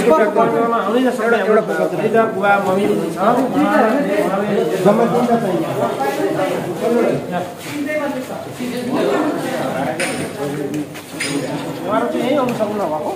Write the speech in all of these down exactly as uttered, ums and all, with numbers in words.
यसको कार्यक्रममा आउँदै नसक्ने एउटा एउटा बुवा मम्मी हुनुहुन्छ जम्मा तिनवटा चाहिन्छ उहाँहरू चाहिँ यहीँ आउनु सक्नु नभएको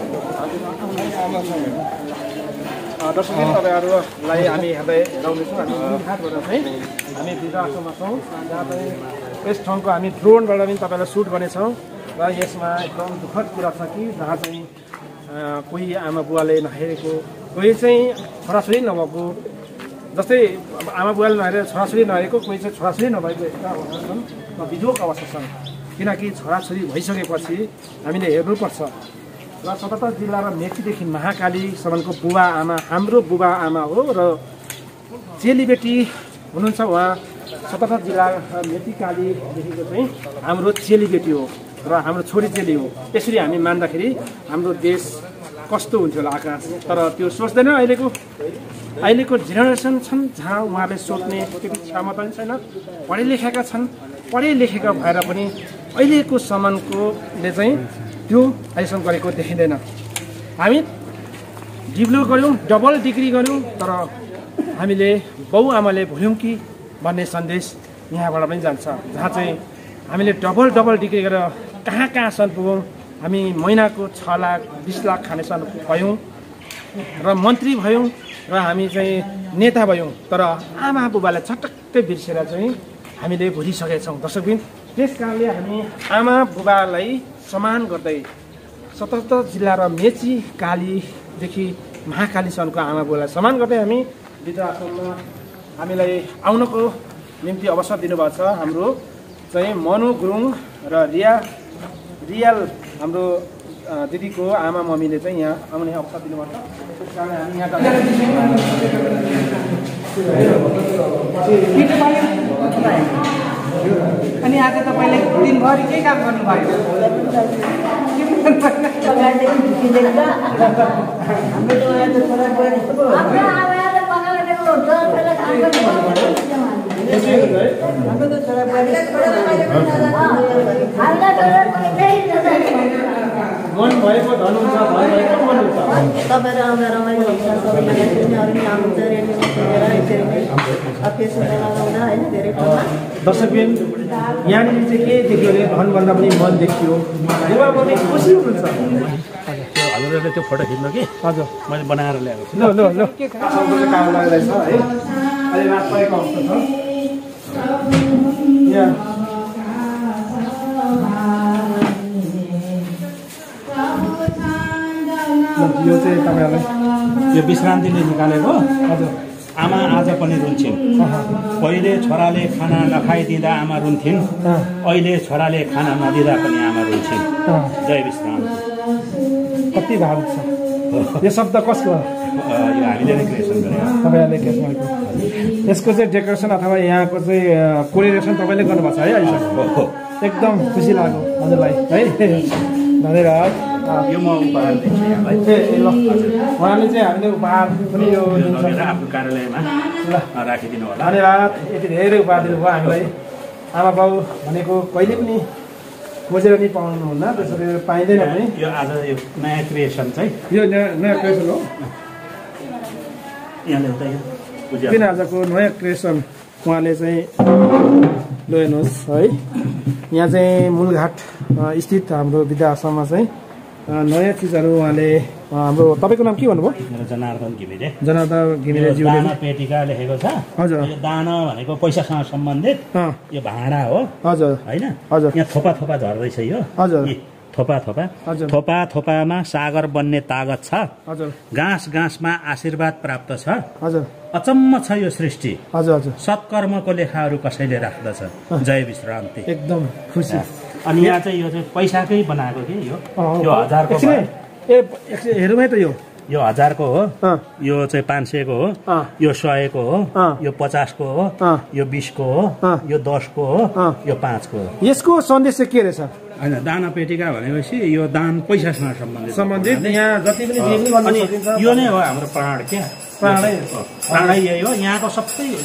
दर्शकहरू तपाईँहरूलाई हामी हेर्दै हेराउँदैछौँ हामी घाटबाट चाहिँ हामी वृद्धाश्रममा छौँ जहाँ चाहिँ यस ठाउँको हामी ड्रोनबाट पनि तपाईँलाई सुट गर्नेछौँ र यसमा एकदम दुःखद कुरा छ कि जहाँ चाहिँ कोही आमा बुवाले नहेरेको कोही चाहिँ छोराछोरी नभएको जस्तै आमा बुवाले नहेरेर छोराछोरी नहेरेको कोही चाहिँ छोराछोरी नभएको यस्ता अवस्था छन् र बिजोग अवस्था छन् किनकि छोराछोरी भइसकेपछि हामीले हेर्नुपर्छ र सतहत्तर जिल्ला र मेचीदेखि महाकालीसम्मको बुबा आमा हाम्रो बुबा आमा हो र चेलीबेटी हुनुहुन्छ उहाँ सतहत्तर जिल्ला मेचीकालीदेखिको चाहिँ हाम्रो चेलीबेटी हो र हाम्रो छोरी चेली हो यसरी हामी मान्दाखेरि हाम्रो देश कस्तो हुन्थ्यो होला आकाश तर त्यो सोच्दैन अहिलेको अहिलेको जेनेरेसन छन् जहाँ उहाँले सोच्ने त्यति क्षमता पनि छैन पढे लेखेका छन् पढे लेखेका भएर पनि अहिलेको समानकोले चाहिँ त्यो अहिलेसम्म गरेको देखिँदैन हामी डिप्लोमा गऱ्यौँ डबल डिग्री गऱ्यौँ तर हामीले बाउ आमाले भुल्यौँ कि भन्ने सन्देश यहाँबाट पनि जान्छ जहाँ चाहिँ हामीले डबल डबल डिग्री गरेर कहाँ कहाँसम्म पुग्यौँ हामी महिनाको छ लाख बिस लाख खानेसम्म भयौँ र मन्त्री भयौँ र हामी चाहिँ नेता भयौँ तर आमा बुबालाई छटक्कै बिर्सेर चाहिँ हामीले भुलिसकेका छौँ दर्शकबिन त्यस कारणले हामी आमा बुबालाई सम्मान गर्दै सतहत्तर जिल्ला र मेची कालीदेखि महाकालीसम्मको आमा बुबालाई सम्मान गर्दै हामी वृद्धाश्रममा हामीलाई आउनको निम्ति अवसर दिनुभएको छ हाम्रो चाहिँ मनु गुरुङ र रिया रियल हाम्रो दिदीको आमा मम्मीले चाहिँ यहाँ आउने अवसर दिनुभएको छ त्यस कारण हामी यहाँ अनि आज तपाईँले दिनभरि के काम गर्नुभयो मन भएको धन हुन्छ तपाईहरु आउँदा रमाइलो हुन्छ सबैले अरु नि आउँछ रेडियोमा सुनेर यसरी नै फेसबुकमा लगाउँदा हैन धेरै ठाउँमा दर्शकबिन यहाँनिर चाहिँ के देख्यो भने धनभन्दा पनि मन देखियो बुबा पनि खुसी हुनुहुन्छ हजुरहरूले त्यो फोटो खिच्नु कि हजुर मैले बनाएर ल्याएको छु ल ल ल के काम लागिरहेछ है अहिले रात परेको अवस्था छ यहाँ यो चाहिँ तपाईँहरूलाई यो विश्रान्तिले निकालेको हजुर आमा आज पनि रुन्छन् पहिले छोराले खाना नखाइदिँदा आमा रुन्थिन् अहिले छोराले खाना नदिँदा पनि आमा रुन्छन् जय विश्रान्ति कति भावुक छ यो शब्द कसको यो हामीले नै क्रिएसन गरेको तपाईँहरूले क्रिएसन गरेको यसको चाहिँ डेकोरेसन अथवा यहाँको चाहिँ कोरिलेसन तपाईँले गर्नुभएको छ है अहिलेसम्म एकदम खुसी लाग्यो हजुरलाई है धन्यवाद यो म उपहार दिन्छु यहाँलाई ए ल उहाँले चाहिँ हामीले उपहार पनि यो आफ्नो कार्यालयमा राखिदिनु होला धन्यवाद यति धेरै उपहार दिनुभयो हामीलाई आमा बाउ भनेको कहिले पनि खोजेर नि पाउनुहुन्न त्यसरी पाइँदैन भने यो आज यो नयाँ क्रिएसन चाहिँ यो नयाँ क्रिएसन हो यहाँले उता यो किन आजको नयाँ क्रिएसन उहाँले चाहिँ ल हेर्नुहोस् है यहाँ चाहिँ मूलघाट स्थित हाम्रो वृद्धाश्रममा चाहिँ नयाँ चिजहरू उहाँले हाम्रो तपाईँको नाम के भन्नुभयो मेरो जनार्दन घिमिरे जनार्दन घिमिरेज्यूले दाना पेटिका लेखेको छ हजुर यो दाना भनेको पैसासँग सम्बन्धित यो भाँडा हो हजुर हैन हजुर यहाँ थोपा थोपा झर्दैछ यो हजुर थोपा थोपा थोपा थोपामा सागर बन्ने तागत छ हजुर गाँस गाँसमा आशीर्वाद प्राप्त छ हजुर अचम्म छ यो सृष्टि हजुर हजुर सत्कर्मको लेखाहरू कसैले राख्दछ जय विश्रान्ति एकदम खुसी अनि यहाँ चाहिँ यो चाहिँ पैसाकै बनाएको कि यो यो हजारको ए हेरौँ है त यो यो हजारको हो यो चाहिँ पाँच सयको हो यो सयको हो यो पचासको हो यो बिसको हो यो दसको हो यो पाँचको हो यसको सन्देश चाहिँ के रहेछ होइन दाना पेटिका भनेपछि यो दान पैसासँग सम्बन्धित सम्बन्धित यहाँ जति पनि अनि यो नै हो हाम्रो प्राण क्या प्राणै प्राणै यही हो यहाँको सबै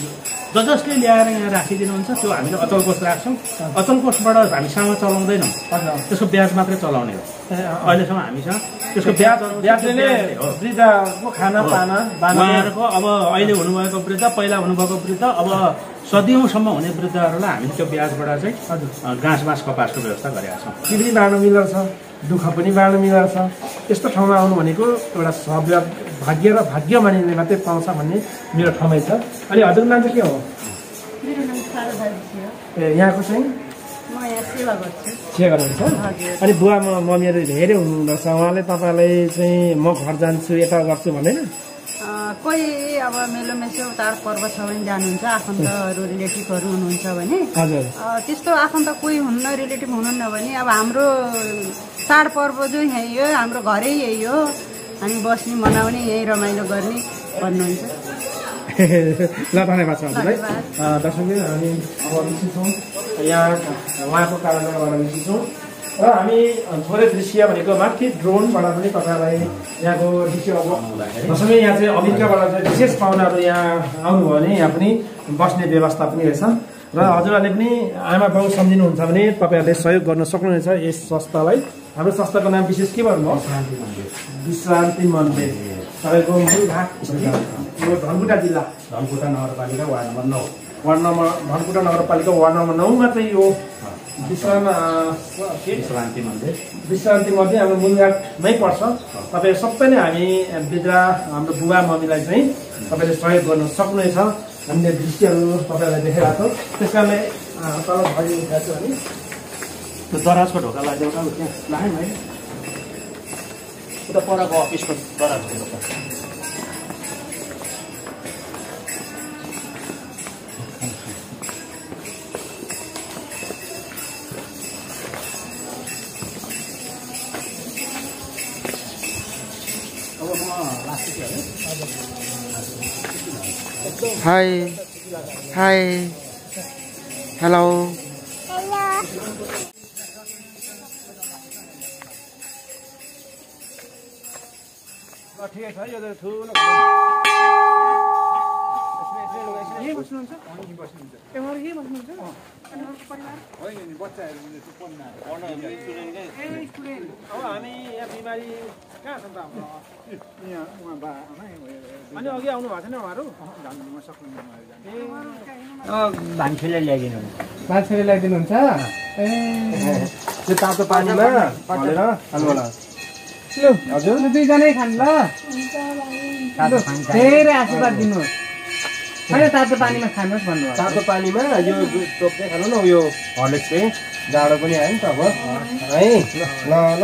ज जसले ल्याएर यहाँ राखिदिनुहुन्छ त्यो हामीले अचल कोष राख्छौँ। अचल कोषबाट हामी सामा चलाउँदैनौँ, त्यसको ब्याज मात्रै चलाउने हो। अहिलेसम्म हामीसँग त्यसको ब्याज ब्याजले वृद्धको खाना पाना उहाँहरूको अब अहिले हुनुभएको वृद्ध, पहिला हुनुभएको वृद्ध, अब सदियौँसम्म हुने वृद्धहरूलाई हामीले त्यो ब्याजबाट चाहिँ घाँस बाँस कपासको व्यवस्था गरेका छौँ। ती पनि बाँड्नु मिल्दो छ, दुःख पनि बाँड्नु मिल्दो छ। यस्तो ठाउँमा आउनु भनेको एउटा सभ्य भाग्य र भाग्य मानिने मात्रै पाउँछ भन्ने मेरो ठाउँमै छ। अनि हजुरको नाम चाहिँ के हो? मेरो नाम शारदा ऋषि हो। ए यहाँको चाहिँ म यहाँ सेवा गर्छु। सेवा गर्नुहुन्छ? अनि बुवा मम्मीहरू धेरै हुनुहुँदो रहेछ, उहाँले तपाईँलाई चाहिँ म घर जान्छु यता गर्छु भन्दैन? कोही अब मेलो मेसो चाडपर्व छ भने जानुहुन्छ, आफन्तहरू रिलेटिभहरू हुनुहुन्छ भने। हजुर। त्यस्तो आफन्त कोही हुन्न, रिलेटिभ हुनुहुन्न भने अब हाम्रो चाडपर्व जो यही हो, हाम्रो घरै यही हो, हामी बस्ने मनाउने यही रमाइलो गर्ने भन्नुहुन्छ। ल धन्यवाद छ हजुरलाई। दर्शकले हामी अब बिजी छौँ, यहाँ उहाँको कारणले गर्दा बिजी छौँ र हामी थोरै दृश्य भनेको माथि ड्रोनबाट पनि तपाईँलाई यहाँको दृश्य अब दर्शकले यहाँ चाहिँ अमेरिकाबाट चाहिँ विशेष पाहुनाहरू यहाँ आउनुभयो भने यहाँ पनि बस्ने व्यवस्था पनि रहेछ र हजुरहरूले पनि आमा बाउ सम्झिनुहुन्छ भने तपाईँहरूले सहयोग गर्न सक्नुहुनेछ यस संस्थालाई। हाम्रो संस्थाको नाम विशेष के भन्नुभयो? विश्रान्ति मन्दिर। तपाईँको मूल घाट यो धनकुटा जिल्ला, धनकुटा नगरपालिका वार्ड नम्बर नौ, वार्ड नम्बर धनकुटा नगरपालिका वार्ड नम्बर नौमा चाहिँ यो विश्राम विश्रान्ति मन्दिर विश्रान्ति मन्दिर हाम्रो मूलघाटमै पर्छ। तपाईँ सबैले हामी वृद्ध हाम्रो बुवा मम्मीलाई चाहिँ तपाईँले सहयोग गर्न सक्नुहुनेछ भन्ने दृश्यहरू तपाईँलाई देखाइरहेको छौँ। त्यस कारणले तल भरि उठाएको छु भने त्यो दराजको ढोका लाग्यो एउटा त्यहाँ लाग्यो है, उता परको अफिसको दराजको ढोका। हाई हाई हेलो ठिकै छ यो ठुलो यही बस्नुहुन्छ? यही बस्नुहुन्छ? अब हामी यहाँ बिमारी कहाँ छन् त हाम्रो? अनि अघि आउनु भएको छैन उहाँहरू? मान्छेले ल्याइदिनु मान्छेले ल्याइदिनुहुन्छ? ए त्यो तातो पानीमा हालेर खानु होला। हजुर दुईजनै खानु ल, धेरै आशीर्वाद दिनुहोस्। होइन तातो पानीमा खानुहोस् भन्नुभयो। तातो पानीमा यो दुध टोक्दै खानु न, यो हर्लिक्स चाहिँ जाडो पनि आयो नि त अब है। ल ल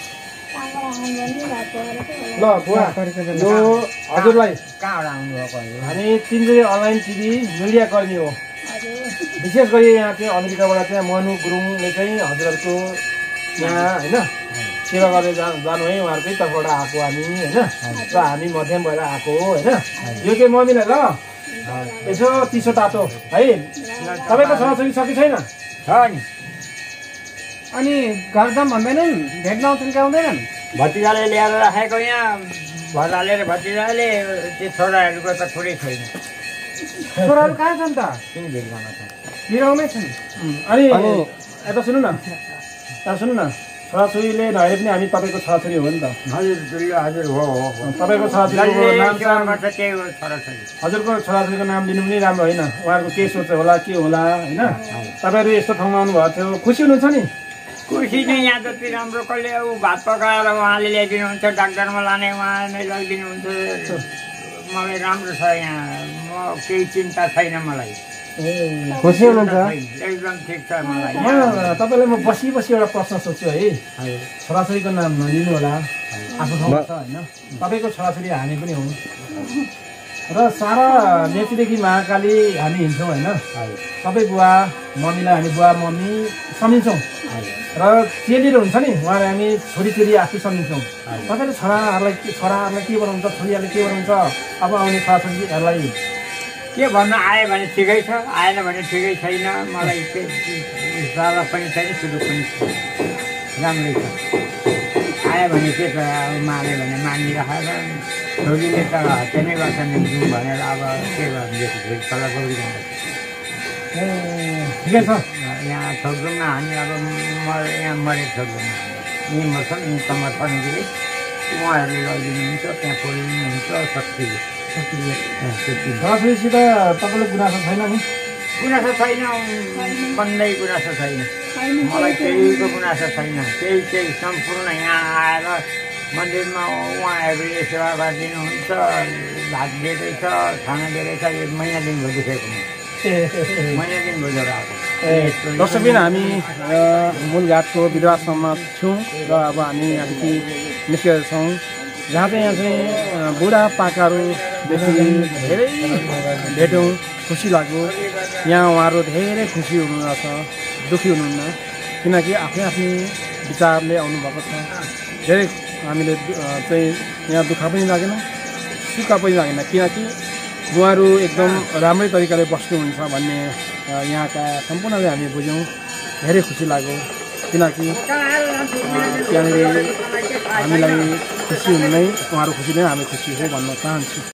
ल बुवा यो हजुरलाई कहाँबाट आउनुभएको? हामी तिनजना अनलाइन टिभी मिडिया कर्मी हो। विशेष गरी यहाँ चाहिँ अमेरिकाबाट चाहिँ मनु गुरुङले चाहिँ हजुरहरूको यहाँ होइन सेवा गरेर जा जानु है, उहाँहरूकै तर्फबाट आएको हामी होइन, र हामी मध्यम भएर आएको हो होइन। यो चाहिँ मम्मीलाई ल यसो चिसो तातो है। तपाईँको छोराछोरी छ कि छैन? छ नि। अनि घर जाउँ भन्दैनन्? भेट्न आउँछन् कि आउँदैनन्? भतिजाले ल्याएर राखेको यहाँ भजाले र भतिजाले त्यो छोराहरूको त थोरै छैन। छोराहरू कहाँ छन् त? किन भेट्न छ? बिराउमै छन्। अनि यता सुन्नु न, यता सुन्नु न, छोराछोरीले नहेरे पनि हामी तपाईँको छोराछोरी हो नि त। हजुर हजुर हो हो तपाईँको छोराछोरीको नाम त्यही हो छोराछोरी। हजुरको छोराछोरीको नाम लिनु पनि राम्रो होइन, उहाँहरूको के सोच होला के होला होइन। तपाईँहरू यस्तो ठाउँमा आउनुभएको थियो, खुसी हुनुहुन्छ नि? खुसी नै, यहाँ जति राम्रो कसले अब भात पकाएर उहाँले ल्याइदिनुहुन्छ, डाक्टरमा लाने उहाँ नै लगिदिनुहुन्छ। मलाई राम्रो छ यहाँ, म केही चिन्ता छैन मलाई। खुसी हुनुहुन्छ? एकदम ठिक छ मलाई। तपाईँलाई म बसी बसी एउटा प्रश्न सोध्छु है। छोराछोरीको नाम नलिनु होला, आफ्नो ठाउँमा छ होइन। तपाईँको छोराछोरी हामी पनि हौँ र सारा मेचीदेखि महाकाली हामी हिँड्छौँ होइन। सबै बुवा मम्मीलाई हामी बुवा मम्मी सम्झिन्छौँ र चेलीहरू हुन्छ नि उहाँलाई हामी छोरी चेली आफै सम्झिन्छौँ। तपाईँले छोराहरूलाई छोराहरूलाई के बनाउँछ, छोरीहरूले के बनाउँछ, अब आउने छोराछोरीहरूलाई के भन्नु? आयो भने ठिकै छ, आएन भने ठिकै छैन। मलाई केही सारा पनि छैन, सुरु पनि छैन, राम्रै छ। आयो भने के त अब माने भने मानिराखेर छोरीले त हत्या नै गर्छ नि जाउँ भनेर अब के गर्नु तल गरिरहनु ठिकै छ यहाँ छोड्छौँ न हामी अब म यहाँ मरे छोड्छौँ यहीँ मर्छौँ यहीँ कम्मर पर्नेखेरि उहाँहरूले लगिदिनुहुन्छ त्यहाँ पोलिनुहुन्छ शक्तिले छोराछोरीसित तपाईँले गुनासो छैन नि गुनासो छैन बन्दै गुनासो छैन मलाई केहीको गुनासो छैन केही केही सम्पूर्ण यहाँ आएर मन्दिरमा उहाँहरूले सेवा गरिदिनुहुन्छ भात दिँदैछ खाना दिँदैछ एक महिना दिन भइसकेको महिना दिन भइसकेर आएको दर्शकबिन हामी मूलघाटको विधवाश्रममा छौँ र अब हामी यहाँदेखि निस्केका छौँ जहाँ चाहिँ यहाँ चाहिँ बुढापाकाहरूदेखि धेरै भेट्यौँ खुसी लाग्यो यहाँ उहाँहरू धेरै खुसी हुनुहुन्छ दुःखी हुनुहुन्न किनकि आफ्नै आफ्नै विचारले आउनुभएको छ धेरै हामीले चाहिँ यहाँ दुःख पनि लागेन सुख पनि लागेन किनकि उहाँहरू एकदम राम्रै तरिकाले बस्नुहुन्छ भन्ने यहाँका सम्पूर्णले हामी बुझ्यौँ धेरै खुसी लाग्यो किनकि त्यहाँनिर हामीलाई खुसी हुनु नै उहाँहरू खुसी नै हामी खुसी हो भन्न चाहन्छु।